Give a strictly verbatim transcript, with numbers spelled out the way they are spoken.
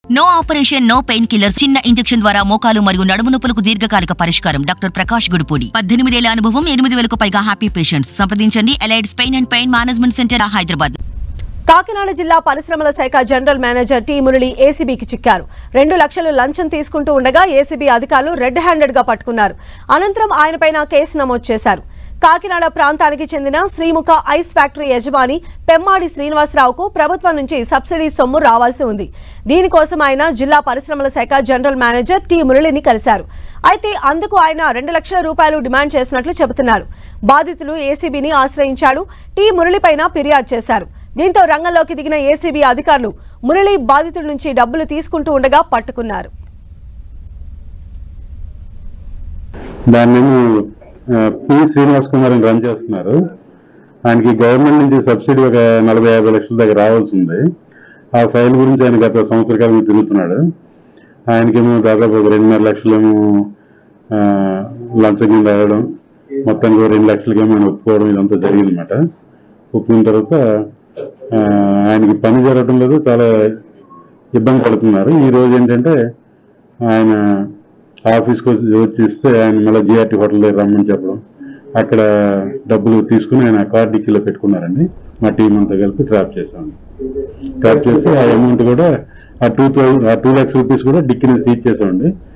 No operation no pain killer చిన్న injection ద్వారా మోకాలు మరియు నడుము నొప్పులకు దీర్ఘకాలిక పరిష్కారం. డాక్టర్ ప్రకాష్ గుడిపూడి. పద్దెనిమిదేళ్ల అనుభవం, ఎనిమిది వేలకు పైగా హ్యాపీ పేషెంట్స్. సంప్రదించండి Allieds pain and pain management centre, Hyderabad. Kakinada జిల్లా పరిశ్రమల శాఖ జనరల్ మేనేజర్ టీ మురళి ఏసీబీకి చిక్కారు. రెండు లక్షలు లంచం తీసుకుంటూ ఉండగా ఏసీబీ అధికారులు రెడ్ హ్యాండెడ్ గా పట్టుకున్నారు. అనంతరం ఆయనపైన కేసు నమోదు చేశారు. కాకినాడ ప్రాంతానికి చెందిన శ్రీముఖ ఐస్ ఫ్యాక్టరీ యజమాని పెమ్మాడి శ్రీనివాసరావుకు ప్రభుత్వం నుంచి సబ్సిడీ సొమ్ము రావాల్సి ఉంది. దీనికోసం ఆయన జిల్లా పరిశ్రమల శాఖ జనరల్ మేనేజర్ టీ మురళిని కలిశారు. అయితే అందుకు ఆయన రెండు లక్షల రూపాయలు డిమాండ్ చేసినట్లు చెబుతున్నారు. బాధితులు ఏసీబీని ఆశ్రయించాడు. టీ మురళిపైన ఫిర్యాదు చేశారు. దీంతో రంగంలోకి దిగిన ఏసీబీ అధికారులు మురళి బాధితుల నుంచి డబ్బులు తీసుకుంటూ ఉండగా పట్టుకున్నారు. పి శ్రీనివాస్ కుమార్ అని రన్ చేస్తున్నారు. ఆయనకి గవర్నమెంట్ నుంచి సబ్సిడీ ఒక నలభై యాభై లక్షల దగ్గర రావాల్సి ఉంది. ఆ ఫైల్ గురించి ఆయన గత సంవత్సర కాలంగా తిరుగుతున్నాడు. ఆయనకేమో దాదాపు ఒక రెండున్నర లక్షలేమో లంచం కింద రావడం, మొత్తానికి రెండు లక్షలకేమో ఆయన ఒప్పుకోవడం, ఇదంతా జరిగిందన్నమాట. ఒప్పుకున్న తర్వాత ఆయనకి పని జరగడం లేదు, చాలా ఇబ్బంది పడుతున్నారు. ఈ రోజు ఏంటంటే ఆయన ఆఫీస్కి వచ్చి ఇస్తే ఆయన మళ్ళీ జిఆర్టీ హోటల్ దగ్గర రమ్మని చెప్పడం, అక్కడ డబ్బులు తీసుకుని ఆయన కార్ డిక్కీలో పెట్టుకున్నారండి. మా టీం అంతా కలిపి ట్రాప్ చేసామండి. ట్రాప్ చేసి ఆ అమౌంట్ కూడా ఆ టూ థౌసండ్ ఆ టూ ల్యాక్స్ రూపీస్ కూడా డిక్కీని సీజ్ చేసామండి.